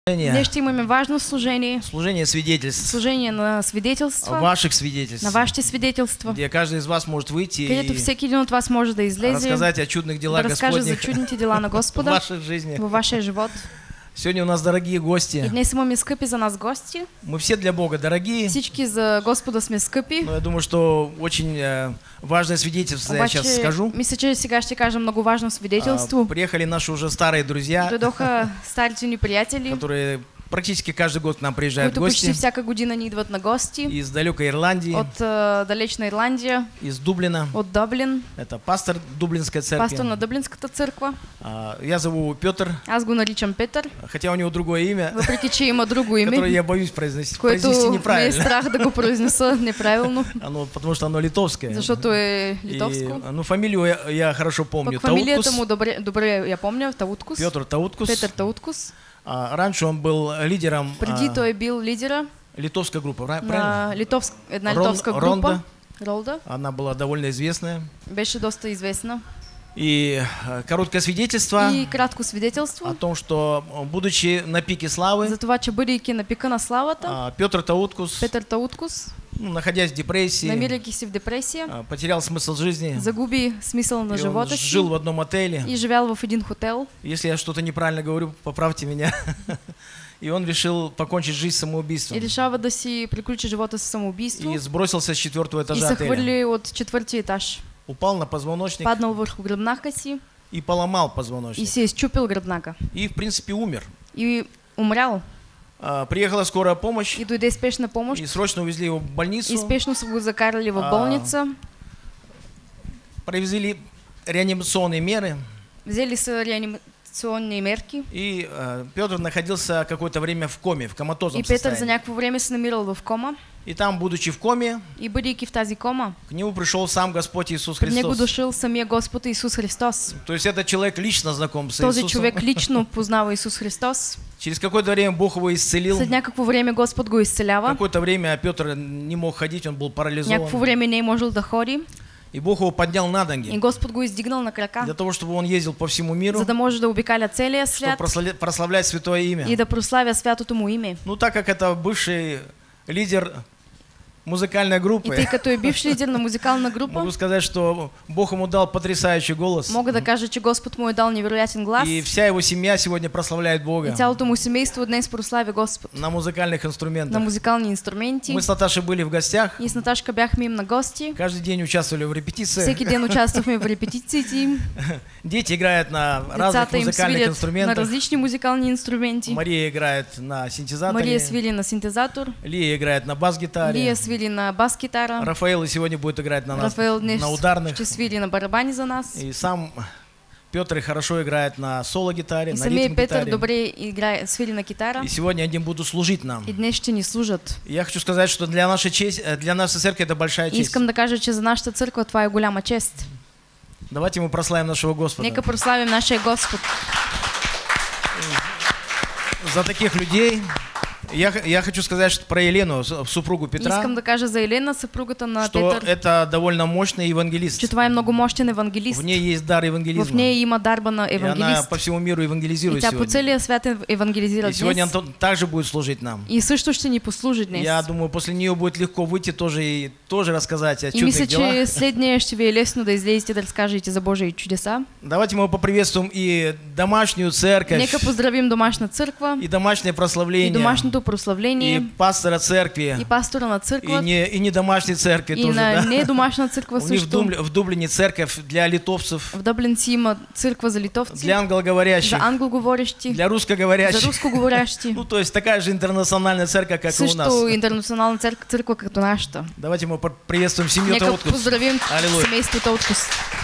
Днес ще имаме важно служение. Служение свидетельств. Служение на свидетелства. Ваших свидетельств. На вашите свидетелства. Где каждый из вас может выйти където всеки един от вас може да излезе. Рассказать о чудных делах да разкаже Господних. за чудните дела на Господа. В вашей жизни. Във вашия живот. Сегодня у нас дорогие гости. И днес имаме скъпи за нас гости. Мы все для Бога дорогие. Всички за Господа сме скъпи. Но я думаю, что очень важное свидетельство я сейчас скажу. Мисля, че сега ще кажа много важно свидетелство. Приехали наши уже старые друзья. Дойдоха старите ни приятели. Которые практически каждый год к нам приезжают гости. Почти всяка година ни идват на гости. Из далекой Ирландии. От далечна Ирландия. Из Дублина. От Дублин. Это пастор Дублинской церкви. Пастор на Дублинската църква. Я зову Петр. Аз го наричам Петър. Хотя у него другое имя. Въпреки че има друго име. Которое я боюсь произнести неправильно. Което е страх да го произнеса неправилно. Потому что оно литовское. Защото е литовско. Ну фамилию я хорошо помню. Пък фамилията му добре я помня. Тауткус. Петр Тауткус. Петър Тауткус. Раньше он был лидером. Преди той бил лидера. Литовская группа, правильно? Една литовска група. Ролда. Она была довольно известная. Беше доста известна. И короткое свидетельство. И кратко свидетелство. О том, что будучи на пике славы. За това, че бъдейки на пика на славата. Петр Тауткус. Петър Тауткус. Находясь в депрессии. Намирайки се в депресия. Потерял смысл жизни. Загуби смисъл на живота си. Жил в одном отеле. И живял в един хотел. Если я что-то неправильно говорю, поправьте меня. И он решил покончить жизнь самоубийством. И решава да си приключи живота с самоубийство. И сбросился с 4-го этажа отеля. И се хвърли от четвъртия етаж. Упал на позвоночник. Паднал върху гръбнака си. И поломал позвоночник. И се изчупил гръбнака. И в принципе умер. И умрял. Приехала скорая помощь. И дойде спешна помощ. И срочно увезли его в больницу. И спешно са го закарали в болница. Провели реанимационные меры. Взели са реанимационные мерки. И Петр находился какое-то время в коме, в коматозном состоянии. И Петър за някакво време се намирал в кома. И там, будучи в коме, и бъдейки в тази кома, к нему пришел сам Господь Иисус Христос. К него дошъл самия Господ Иисус Христос. То есть этот человек лично знаком с Иисусом. Този човек лично познава Иисус Христос. Через какое-то время Бог его исцелил. След някакво време Господ го изцелява. Какое-то время Петр не мог ходить, он был парализован. Някакво време не можел да ходи. И Бог его поднял на ноги. И Господ го издигнал на крака. Для того, чтобы он ездил по всему миру. За да може да обикаля целия свят. Чтобы прославлять святое имя. И да прославя святото му име. Ну так как это бывший лидер музыкальной группы. И тъй като е бивш лидер на музикална група. Могу сказать, что Бог ему дал потрясающий голос. Мога да кажа, че Господ му е дал невероятен глас. И вся его семья сегодня прославляет Бога. И цялото му семейство днес прославя Господ. На музыкальных инструментах. На музикални инструменти. Мы с Наташей были в гостях. И с Наташка бяхме им на гости. Каждый день участвовали в репетиции. Всеки ден участвахме в репетициите им. Дети играют на разных музыкальных инструментах. На различни музикални инструменти. Мария играет на синтезаторе. Мария свири на синтезатор. Лия играет на бас-гитаре. Лия свири на бас-гитара. Рафаэл сегодня будет играть на нас, на ударных. Ще свири на барабани за нас. И сам Петр хорошо играет на соло-гитаре, на ритм-гитаре. Петър добре играе, свири на китара. И сегодня они будут служить нам. И днес ще ни служат. Я хочу сказать, что для нашей церкви это большая честь. Искам да кажа, че за нашата църква това е голяма чест. Давайте мы прославим нашего Господа. Нека прославим нашия Господ. За таких людей. Я хочу сказать что про Елену, супругу Петра. Искам да кажа за Елена, съпругата на Петър. Петър. Это довольно мощный евангелист. Че това е много мощен евангелист. В ней есть дар евангелизма. В ней има дарба на евангелист. И она по всему миру евангелизирует и тя по целия свят евангелизира И сегодня она также будет служить нам. И също ще ни послужи днес. Я думаю, после нее будет легко выйти тоже рассказать о чудных мисля, делах. че след нея ще ви е лесно да излезете да разкажете за Божии чудеса. Давайте мы поприветствуем и домашнюю церковь. Нека поздравим домашна църква. И домашнее прославление. И домашното прославление. И пастора церкви. И пастора на църква. И не домашней церкви и тоже, на да? не домашна църква също. В Дублине церковь для литовцев. В Дублин си има църква за литовци. Для англоговорящих. За англоговорящи. Для русскоговорящих. За русскоговорящи. Ну, то есть такая же интернациональная церковь, как и у нас. Също интернационална църква като нашата. Давайте мы приветствуем семью Нека Тауткус. поздравим Аллилуйя. семейството Тауткус.